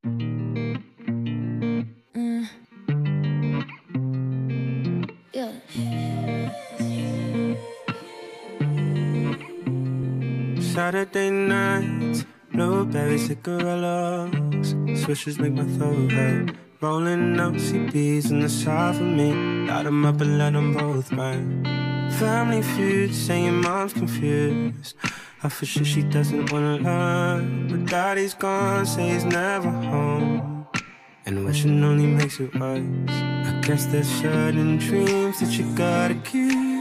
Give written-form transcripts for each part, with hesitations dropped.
Yeah. Saturday nights, blueberry cigarillos, swishes make my throat hurt. Rolling up CBs on the side for me, light 'em up and let 'em both burn. Family feud, saying mom's confused. I for sure she doesn't wanna learn, but daddy's gone, say he's never home. And wishing only makes it worse. I guess there's certain dreams that you gotta keep,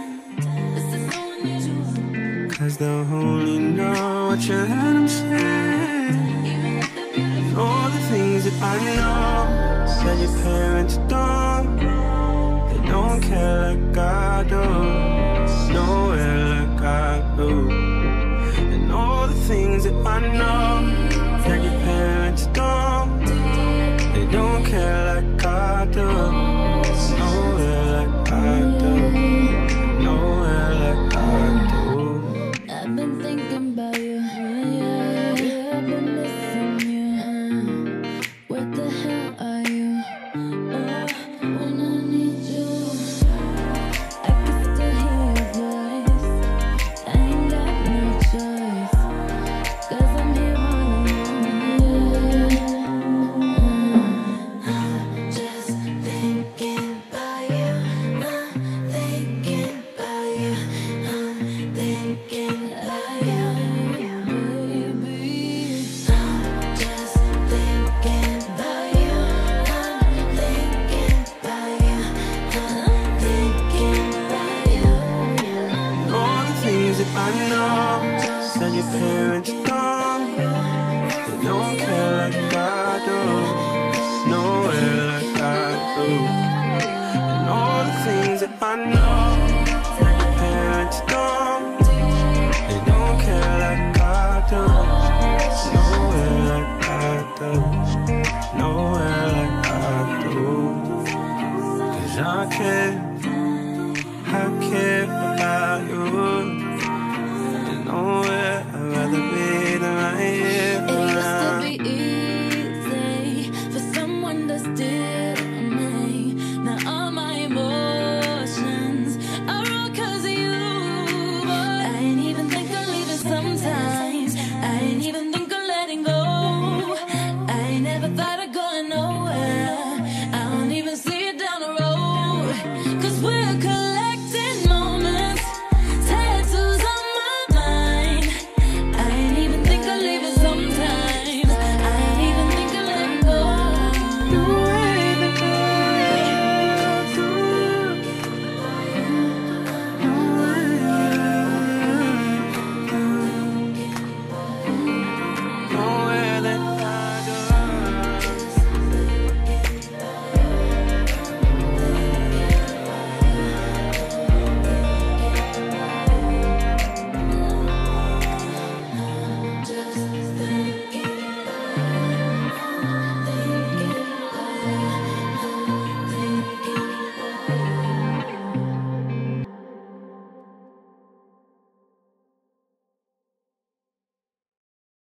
'cause they'll only know what you let them say. All the things that I know that your parents don't. They don't care like I do, nowhere like I do. And all the things that I know that your parents don't. They don't care like I do, nowhere like I do, nowhere like I do. I've been thinking about you, yeah, I've been missing you. Where the hell are you? Oh, when I need you, I can still hear your voice. I ain't got no choice, 'cause I'm here all alone. I'm just thinking about you. I'm thinking about you. I'm thinking about you, baby. I'm just thinking about you. I'm thinking about you. I'm thinking about you. All the things that I know that your parents don't. They don't care like I do, nowhere like I do. And all the things that I know